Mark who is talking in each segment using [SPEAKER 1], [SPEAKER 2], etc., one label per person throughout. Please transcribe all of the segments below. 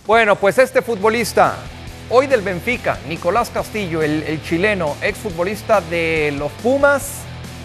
[SPEAKER 1] Bueno, pues este futbolista, hoy del Benfica, Nicolás Castillo, el chileno, exfutbolista de los Pumas,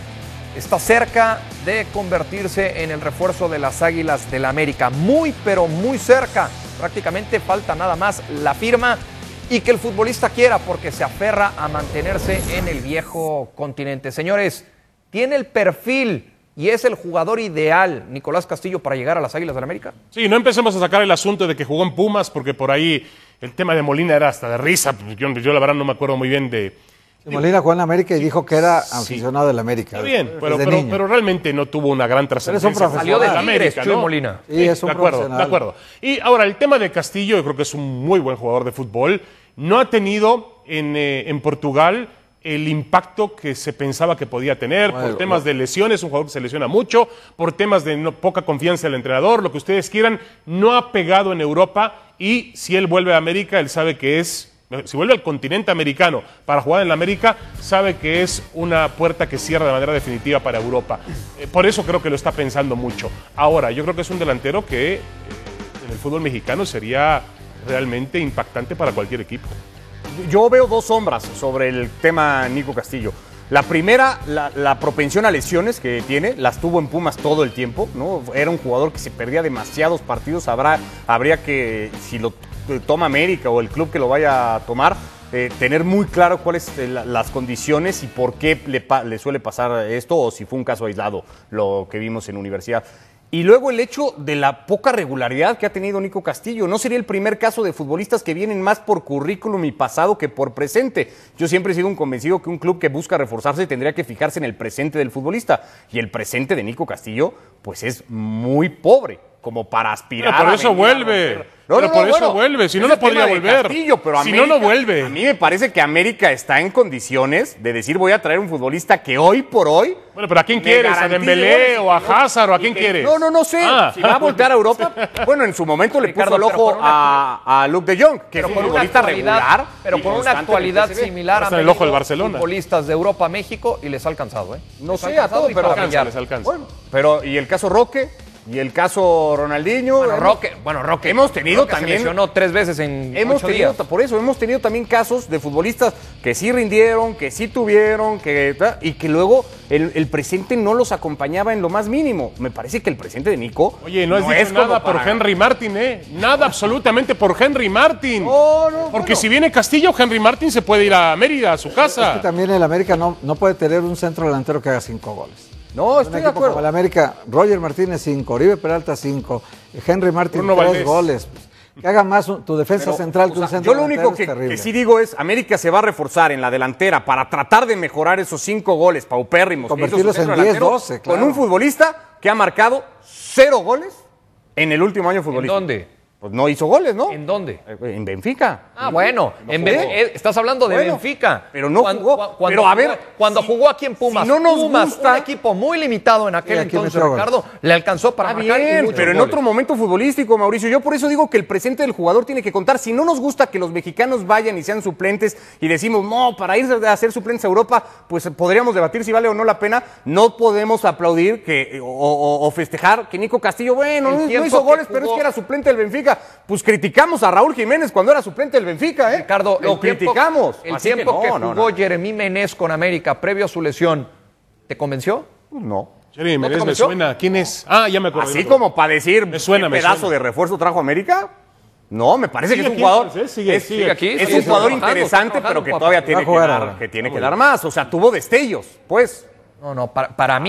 [SPEAKER 1] está cerca de convertirse en el refuerzo de las Águilas del América. Muy, pero muy cerca. Prácticamente falta nada más la firma y que el futbolista quiera, porque se aferra a mantenerse en el viejo continente. Señores, tiene el perfil y es el jugador ideal, Nicolás Castillo, para llegar a las Águilas del América.
[SPEAKER 2] Sí, no empecemos a sacar el asunto de que jugó en Pumas, porque por ahí el tema de Molina era hasta de risa. Yo la verdad no me acuerdo muy bien de...
[SPEAKER 3] Molina jugó en América y dijo que era aficionado del América.
[SPEAKER 2] Está bien, pero realmente no tuvo una gran trascendencia.
[SPEAKER 1] Salió de América, ¿no? Molina.
[SPEAKER 3] Sí, es un profesional.
[SPEAKER 2] De acuerdo. Y ahora, el tema de Castillo, yo creo que es un muy buen jugador de fútbol. No ha tenido en Portugal el impacto que se pensaba que podía tener, por temas de lesiones, un jugador que se lesiona mucho, por temas de poca confianza del entrenador, lo que ustedes quieran, no ha pegado en Europa, y si él vuelve a América, él sabe que si vuelve al continente americano para jugar en la América, sabe que es una puerta que cierra de manera definitiva para Europa. Por eso creo que lo está pensando mucho. Ahora, yo creo que es un delantero que en el fútbol mexicano sería realmente impactante para cualquier equipo.
[SPEAKER 4] Yo veo dos sombras sobre el tema Nico Castillo. La primera, la propensión a lesiones que tiene, las tuvo en Pumas todo el tiempo, ¿no? Era un jugador que se perdía demasiados partidos. Habría que, si lo toma América o el club que lo vaya a tomar, tener muy claro cuáles son las condiciones y por qué le suele pasar esto, o si fue un caso aislado lo que vimos en Universidad. Y luego el hecho de la poca regularidad que ha tenido Nico Castillo. No sería el primer caso de futbolistas que vienen más por currículum y pasado que por presente. Yo siempre he sido un convencido que un club que busca reforzarse tendría que fijarse en el presente del futbolista. Y el presente de Nico Castillo, pues es muy pobre, como para aspirar.
[SPEAKER 2] Pero por eso vuelve. Vuelve, si no, no podría volver.
[SPEAKER 4] Castillo, pero
[SPEAKER 2] si no vuelve.
[SPEAKER 4] A mí me parece que América está en condiciones de decir, voy a traer un futbolista que hoy por hoy...
[SPEAKER 2] Bueno, pero ¿a quién quieres? ¿A Dembélé o a Hazard o a quién quieres?
[SPEAKER 4] No sé. Si va a voltear a Europa, bueno, en su momento le puso el ojo a Luke de Jong, que es un futbolista regular.
[SPEAKER 1] Pero con una actualidad similar a
[SPEAKER 2] el ojo del Barcelona.
[SPEAKER 1] Futbolistas de Europa a México y les ha alcanzado, ¿eh?
[SPEAKER 4] No sé, a todo, pero
[SPEAKER 2] les alcanza.
[SPEAKER 4] Bueno, pero ¿y el caso Roque? ¿Y el caso Ronaldinho?
[SPEAKER 1] Bueno, Roque.
[SPEAKER 4] Hemos tenido
[SPEAKER 1] Roque
[SPEAKER 4] también...
[SPEAKER 1] se lesionó 3 veces en 8 días.
[SPEAKER 4] Por eso, hemos tenido también casos de futbolistas que sí rindieron, que sí tuvieron, y que luego el presente no los acompañaba en lo más mínimo. Me parece que el presente de Nico...
[SPEAKER 2] Oye, no has dicho nada por Henry Martin, ¿eh? Nada absolutamente por Henry Martin. Porque si viene Castillo, Henry Martin se puede ir a Mérida, a su casa.
[SPEAKER 3] Es que también el América no puede tener un centro delantero que haga 5 goles.
[SPEAKER 4] No, estoy de acuerdo.
[SPEAKER 3] Como el América, Roger Martínez 5, Oribe Peralta 5, Henry Martin 3 goles. Que haga más tu defensa central que un centro delantero.
[SPEAKER 4] Yo lo único que sí digo es, América se va a reforzar en la delantera para tratar de mejorar esos 5 goles paupérrimos.
[SPEAKER 3] Convertirlos en 10, 12, claro.
[SPEAKER 4] Con un futbolista que ha marcado 0 goles en el último año futbolístico.
[SPEAKER 1] ¿En dónde?
[SPEAKER 4] Pues no hizo goles, ¿no?
[SPEAKER 1] ¿En dónde?
[SPEAKER 4] En Benfica.
[SPEAKER 1] Ah, bueno. Estás hablando de Benfica.
[SPEAKER 4] Pero no jugó. Pero a ver,
[SPEAKER 1] cuando jugó aquí en Pumas,
[SPEAKER 4] si no nos gusta,
[SPEAKER 1] un equipo muy limitado en aquel entonces, Ricardo, le alcanzó para marcar
[SPEAKER 4] bien, pero en otro momento futbolístico, Mauricio. Yo por eso digo que el presente del jugador tiene que contar. Si no nos gusta que los mexicanos vayan y sean suplentes y decimos, no, para ir a hacer suplentes a Europa, pues podríamos debatir si vale o no la pena. No podemos aplaudir o festejar que Nico Castillo, no hizo goles, pero es que era suplente del Benfica. Pues criticamos a Raúl Jiménez cuando era suplente del Benfica, ¿eh?
[SPEAKER 1] Ricardo,
[SPEAKER 4] lo criticamos.
[SPEAKER 1] El tiempo que jugó Jeremy Menez con América previo a su lesión, ¿te convenció?
[SPEAKER 4] No.
[SPEAKER 2] Jeremy Menez me suena. ¿Quién es? Ya me acuerdo.
[SPEAKER 4] Así como para decir
[SPEAKER 2] me suena,
[SPEAKER 4] qué pedazo de refuerzo trajo América. No, me parece que es un jugador. Es un jugador interesante, pero que todavía tiene que dar más. O sea, tuvo destellos, pues.
[SPEAKER 1] No, para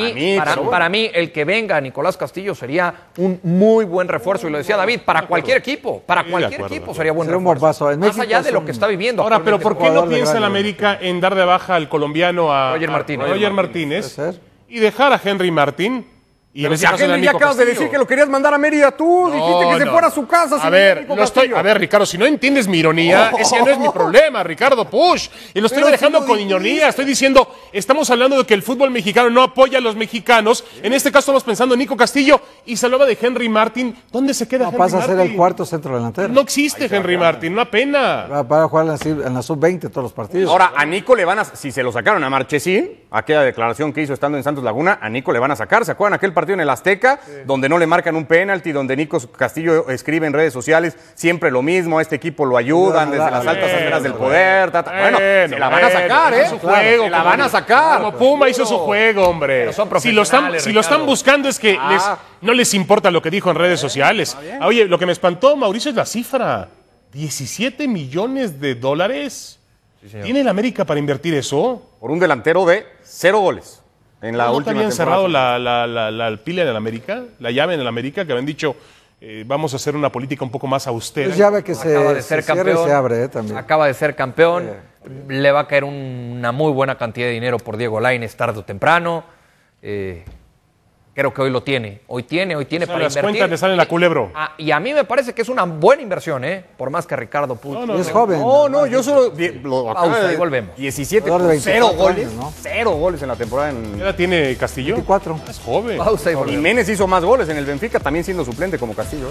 [SPEAKER 1] mí el que venga Nicolás Castillo sería un muy buen refuerzo, y lo decía David, para cualquier equipo, sería buen refuerzo. Más allá de lo que está viviendo.
[SPEAKER 2] Ahora, pero ¿por qué no piensa el América en dar de baja al colombiano a Roger Martínez y dejar a Henry Martin?
[SPEAKER 4] Pero si a Henry ya acabas de decir que lo querías mandar a Mérida tú, dijiste que se fuera a su casa.
[SPEAKER 2] A ver, Ricardo, si no entiendes mi ironía, ese no es mi problema, Ricardo Push. Y lo estoy dejando con ironía. Estoy diciendo, estamos hablando de que el fútbol mexicano no apoya a los mexicanos. En este caso estamos pensando en Nico Castillo y se hablaba de Henry Martin. ¿Dónde se queda Henry Martin?
[SPEAKER 3] Pasa a ser el cuarto centro delantero.
[SPEAKER 2] No existe Henry Martin, una pena.
[SPEAKER 3] Va a jugar en la sub-20 todos los partidos.
[SPEAKER 4] Ahora, a Nico le van a, si se lo sacaron a Marchesín, aquella declaración que hizo estando en Santos Laguna, a Nico le van a sacar. ¿Se acuerdan aquel partido partido en el Azteca, donde no le marcan un penalti, donde Nico Castillo escribe en redes sociales siempre lo mismo, a este equipo lo ayudan desde las altas esferas del poder. Bueno, se la van a sacar, ¿eh?
[SPEAKER 2] Su juego,
[SPEAKER 4] se la van a sacar.
[SPEAKER 2] Como Puma hizo su juego, hombre. Si lo están buscando es que no les importa lo que dijo en redes sociales. Oye, lo que me espantó, Mauricio, es la cifra. $17 millones. Sí, ¿tiene el América para invertir eso?
[SPEAKER 4] Por un delantero de 0 goles en la última
[SPEAKER 2] habían
[SPEAKER 4] temporada.
[SPEAKER 2] cerrado la pila en el América, la llave en el América, que habían dicho vamos a hacer una política un poco más austera.
[SPEAKER 3] Es llave que
[SPEAKER 1] acaba de ser campeón,
[SPEAKER 3] se abre también.
[SPEAKER 1] Acaba de ser campeón, le va a caer una muy buena cantidad de dinero por Diego Lainez tarde o temprano. Creo que hoy lo tiene. Hoy tiene para invertir.
[SPEAKER 2] Las cuentas le salen la Culebro.
[SPEAKER 1] Y a mí me parece que es una buena inversión, por más que Ricardo Puig.
[SPEAKER 3] Es joven.
[SPEAKER 4] No, yo solo...
[SPEAKER 1] Pausa y volvemos.
[SPEAKER 4] 17, 0 goles. Años, ¿no? 0 goles en la temporada.
[SPEAKER 2] ¿Qué edad tiene Castillo?
[SPEAKER 3] 24.
[SPEAKER 2] Es joven.
[SPEAKER 1] Pausa y volvemos.
[SPEAKER 4] Jiménez hizo más goles en el Benfica, también siendo suplente como Castillo.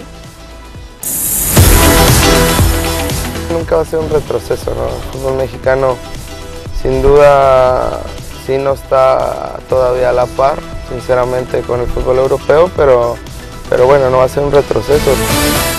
[SPEAKER 5] Nunca va a ser un retroceso, ¿no? El fútbol mexicano, sin duda, sí no está todavía a la par, sinceramente, con el fútbol europeo, pero bueno, no va a ser un retroceso.